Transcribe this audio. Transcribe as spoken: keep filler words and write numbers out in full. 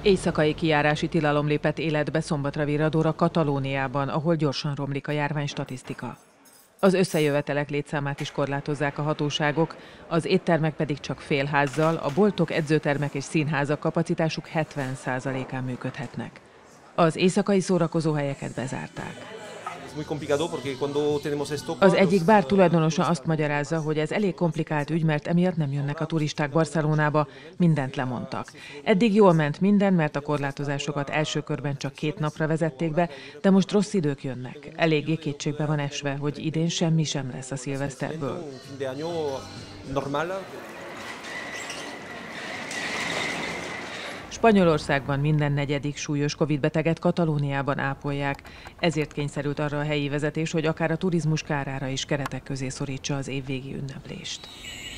Éjszakai kijárási tilalom lépett életbe szombatra virradóra Katalóniában, ahol gyorsan romlik a járvány statisztika. Az összejövetelek létszámát is korlátozzák a hatóságok, az éttermek pedig csak félházzal, a boltok, edzőtermek és színházak kapacitásuk hetven százalékán működhetnek. Az éjszakai szórakozóhelyeket bezárták. Az egyik bár tulajdonosa azt magyarázza, hogy ez elég komplikált ügy, mert emiatt nem jönnek a turisták Barcelonába, mindent lemondtak. Eddig jól ment minden, mert a korlátozásokat első körben csak két napra vezették be, de most rossz idők jönnek. Eléggé kétségbe van esve, hogy idén semmi sem lesz a szilveszterből. Spanyolországban minden negyedik súlyos Covid beteget Katalóniában ápolják, ezért kényszerült arra a helyi vezetés, hogy akár a turizmus kárára is keretek közé szorítsa az évvégi ünneplést.